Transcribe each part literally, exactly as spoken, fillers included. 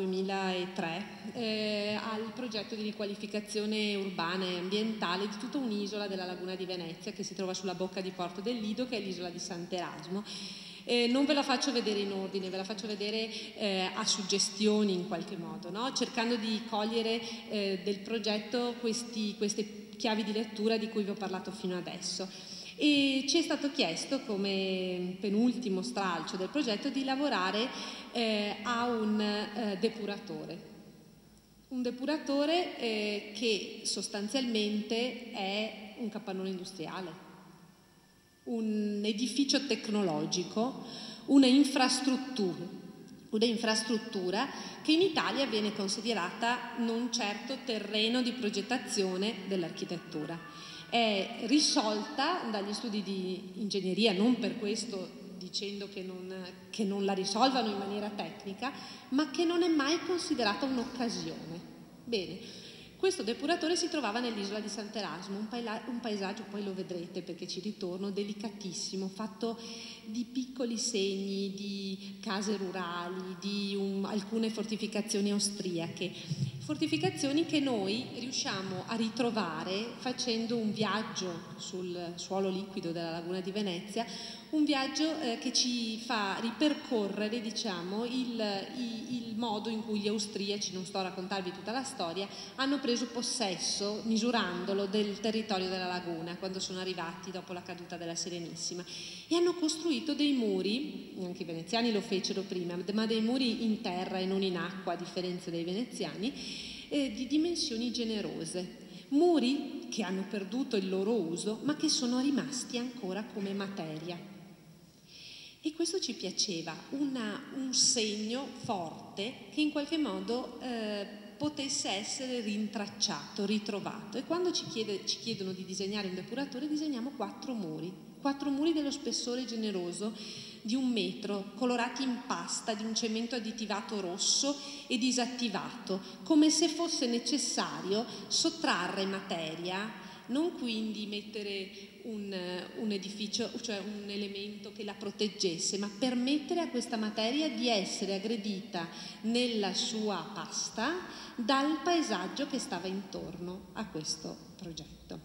duemilatré eh, al progetto di riqualificazione urbana e ambientale di tutta un'isola della Laguna di Venezia che si trova sulla bocca di Porto del Lido, che è l'isola di Sant'Erasmo. Eh, non ve la faccio vedere in ordine, ve la faccio vedere eh, a suggestioni in qualche modo, no? Cercando di cogliere eh, del progetto questi, queste chiavi di lettura di cui vi ho parlato fino adesso. E ci è stato chiesto, come penultimo stralcio del progetto, di lavorare eh, a un eh, depuratore. Un depuratore eh, che sostanzialmente è un capannone industriale, un edificio tecnologico, una infrastruttura, una infrastruttura che in Italia viene considerata non certo terreno di progettazione dell'architettura. È risolta dagli studi di ingegneria, non per questo dicendo che non, che non la risolvano in maniera tecnica, ma che non è mai considerata un'occasione. Bene, questo depuratore si trovava nell'isola di Sant'Erasmo, un, un paesaggio, poi lo vedrete perché ci ritorno, delicatissimo, fatto di piccoli segni, di case rurali, di un, alcune fortificazioni austriache. Fortificazioni che noi riusciamo a ritrovare facendo un viaggio sul suolo liquido della Laguna di Venezia, un viaggio eh, che ci fa ripercorrere, diciamo, il, il, il modo in cui gli austriaci, non sto a raccontarvi tutta la storia, hanno preso possesso, misurandolo, del territorio della laguna quando sono arrivati dopo la caduta della Serenissima, e hanno costruito dei muri, anche i veneziani lo fecero prima, ma dei muri in terra e non in acqua, a differenza dei veneziani, eh, di dimensioni generose. Muri che hanno perduto il loro uso, ma che sono rimasti ancora come materia. E questo ci piaceva, una, un segno forte che in qualche modo eh, potesse essere rintracciato, ritrovato. E quando ci, chiede, ci chiedono di disegnare un depuratore, disegniamo quattro muri, quattro muri dello spessore generoso di un metro, colorati in pasta, di un cemento additivato rosso e disattivato, come se fosse necessario sottrarre materia, non quindi mettere un, un edificio, cioè un elemento che la proteggesse, ma permettere a questa materia di essere aggredita nella sua pasta dal paesaggio che stava intorno a questo progetto.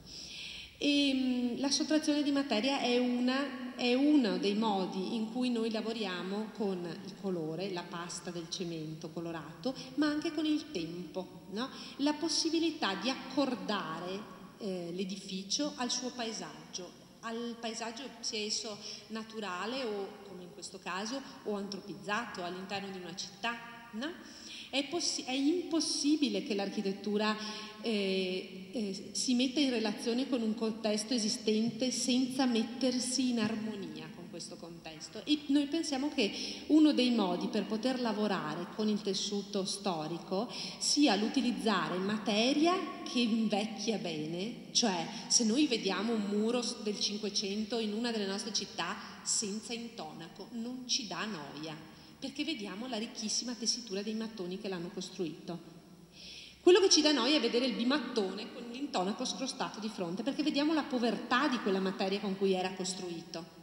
E la sottrazione di materia è, una, è uno dei modi in cui noi lavoriamo con il colore, la pasta del cemento colorato, ma anche con il tempo, no? La possibilità di accordare eh, l'edificio al suo paesaggio, al paesaggio sia esso naturale o, come in questo caso, o antropizzato all'interno di una città, no? È, è impossibile che l'architettura eh, eh, si metta in relazione con un contesto esistente senza mettersi in armonia con questo contesto. E noi pensiamo che uno dei modi per poter lavorare con il tessuto storico sia l'utilizzare materia che invecchia bene, cioè se noi vediamo un muro del Cinquecento in una delle nostre città senza intonaco non ci dà noia, perché vediamo la ricchissima tessitura dei mattoni che l'hanno costruito. Quello che ci dà noia è vedere il bimattone con l'intonaco scrostato di fronte, perché vediamo la povertà di quella materia con cui era costruito.